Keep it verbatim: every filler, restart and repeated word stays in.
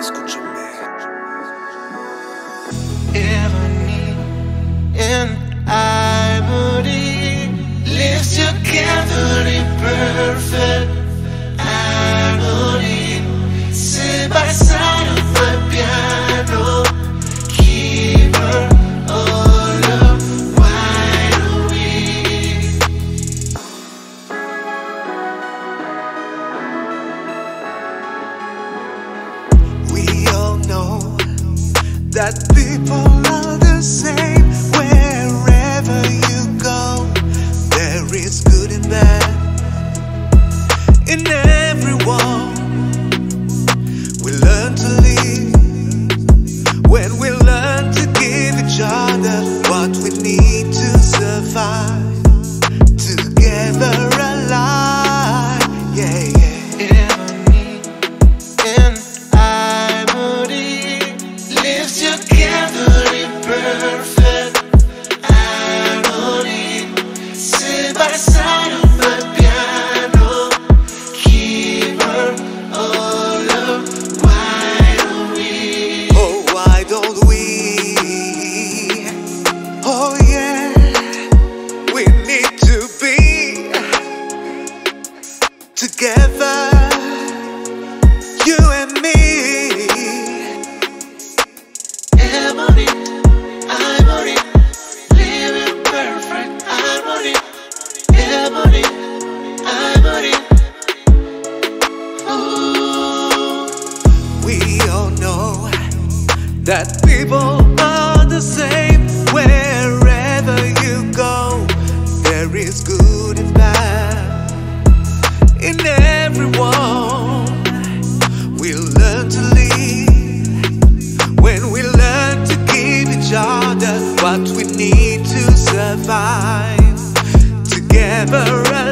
Escúchame. Ebony and ivory lives together in perfect harmony, sit by side of the piano. Keep her all up wide awake. We all know that people are the same. Wherever you go, there is good and bad in everyone. We learn to live when we learn to give each other what we need to survive. Together alive, yeah, yeah. Ebony and ivory lives together in perfect harmony, sit by side of the piano. Keep her all up wide awake. Oh, why don't we? Oh yeah, we need to be together, you and me. Ebony, ivory, live in perfect harmony. Ebony, ivory. Ooh. We all know that people are the same. Wherever you go, there is good and bad in everyone. We learn to live when we learn to give each other what we need to survive. Together